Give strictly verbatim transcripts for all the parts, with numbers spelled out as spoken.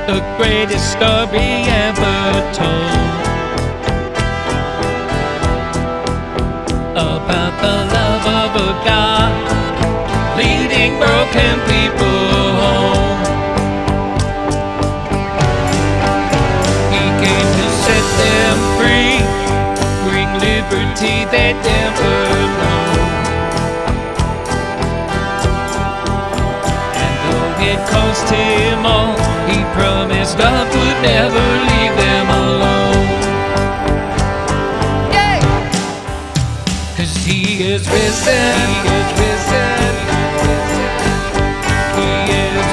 the greatest story ever told, about the love of a God leading broken people home. He came to set them free, bring liberty they never known. And though it cost him all, he promised love would never leave them alone. Yeah! 'Cause he is risen, he is risen, he is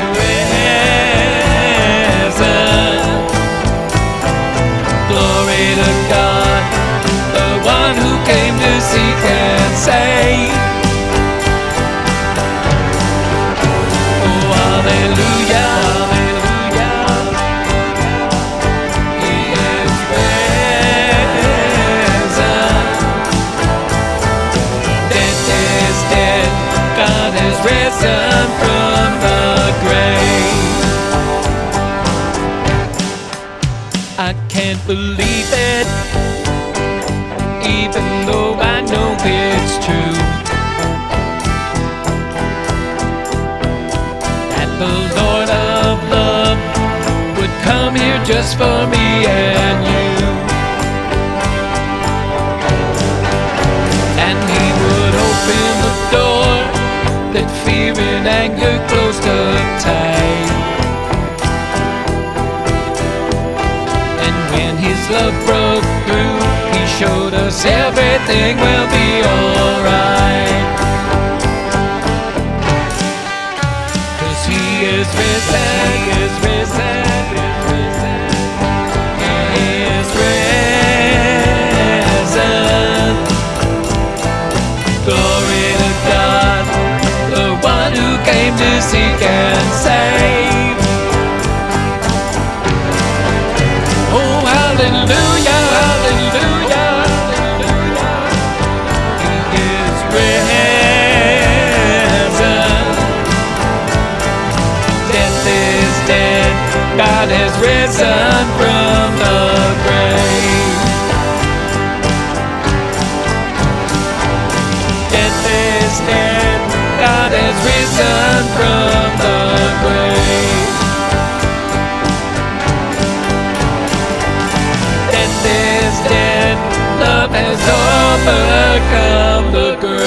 risen. Glory to God, the one who came to seek and save. Oh, hallelujah, hallelujah. He is risen. Death is dead, God has risen from the grave. I can't believe it, even though I know it's true, that the Lord of love would come here just for me and you. And he would open the door that fear and anger closed up tight. And when his love broke through, he showed us everything will be alright. 'Cause he is risen, he is risen, he is risen. Glory to God, the one who came to seek and save. Oh, hallelujah, hallelujah, he is risen. Death is dead, God has risen from the grave. Death is dead, God has risen from the grave. Death is dead, love has overcome the grave.